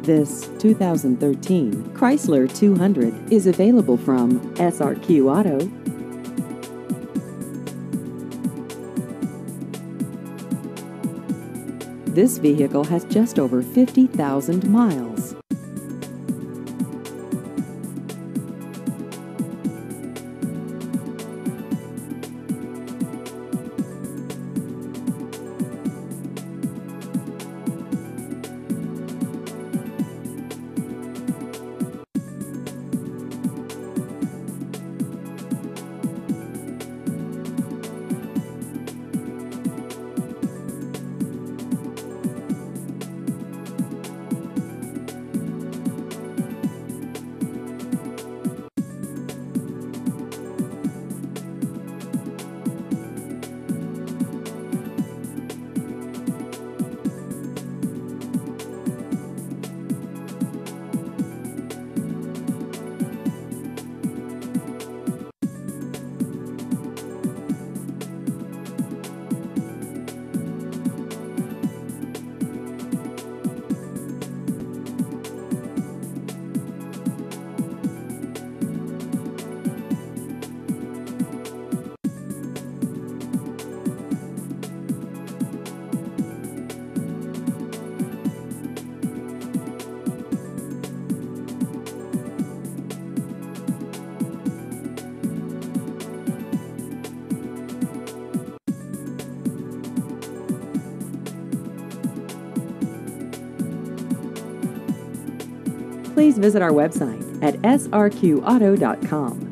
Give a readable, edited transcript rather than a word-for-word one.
This 2013 Chrysler 200 is available from SRQ Auto. This vehicle has just over 50,000 miles. Please visit our website at srqauto.com.